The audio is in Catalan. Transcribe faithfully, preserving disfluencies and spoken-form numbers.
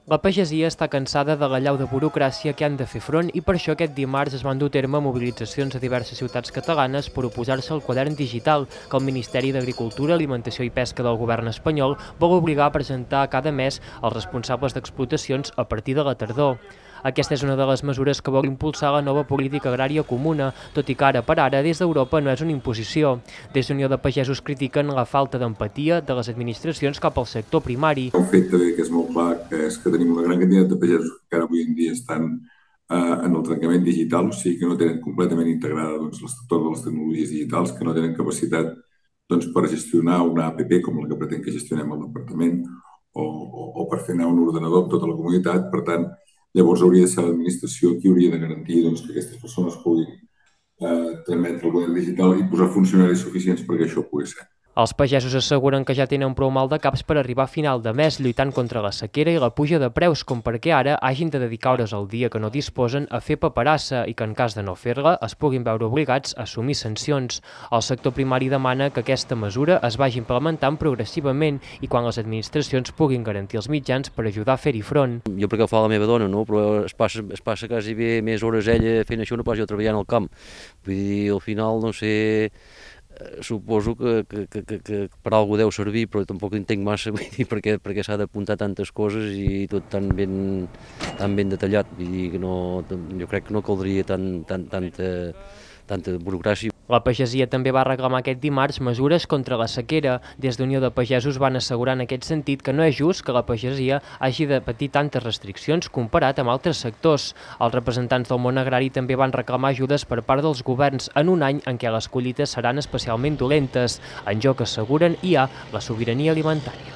La pagesia està cansada de l'allau de burocràcia que han de fer front i per això aquest dimarts es van dur a terme mobilitzacions a diverses ciutats catalanes per oposar-se al quadern digital que el Ministeri d'Agricultura, Alimentació i Pesca del govern espanyol vol obligar a presentar cada mes als responsables d'explotacions a partir de la tardor. Aquesta és una de les mesures que vol impulsar la nova política agrària comuna, tot i que ara per ara des d'Europa no és una imposició. Des d'Unió de Pagesos critiquen la falta d'empatia de les administracions cap al sector primari. El fet també que és molt clar que és que tenim una gran quantitat de pagesos que encara avui en dia estan eh, en el trencament digital, o sigui que no tenen completament integrada doncs, totes les tecnologies digitals, que no tenen capacitat doncs, per gestionar una app com la que pretén que gestionem al departament o, o, o per fer anar un ordenador amb tota la comunitat. Per tant, llavors hauria de ser l'administració qui hauria de garantir doncs, que aquestes persones puguin eh, trametre el poder digital i posar funcionaris suficients perquè això pugui ser. Els pagesos asseguren que ja tenen prou mal de caps per arribar a final de mes lluitant contra la sequera i la puja de preus, com perquè ara hagin de dedicar hores al dia que no disposen a fer paperassa i que en cas de no fer-la es puguin veure obligats a assumir sancions. El sector primari demana que aquesta mesura es vagi implementant progressivament i quan les administracions puguin garantir els mitjans per ajudar a fer-hi front. Jo perquè ho fa la meva dona, no? Però es passa, es passa quasi bé més hores ella fent això, no pas jo treballant al camp. Vull dir, al final, no sé... Suposo que, que, que, que, que per algú deu servir, però tampoc entenc massa, vull dir, perquè, perquè s'ha d'apuntar tantes coses i tot tan ben, tan ben detallat. Vull dir que no, jo crec que no caldria tant, tant, tanta, tanta burocràcia. La pagesia també va reclamar aquest dimarts mesures contra la sequera. Des d'Unió de Pagesos van assegurar en aquest sentit que no és just que la pagesia hagi de patir tantes restriccions comparat amb altres sectors. Els representants del món agrari també van reclamar ajudes per part dels governs en un any en què les collites seran especialment dolentes. En joc, asseguren, hi ha la sobirania alimentària.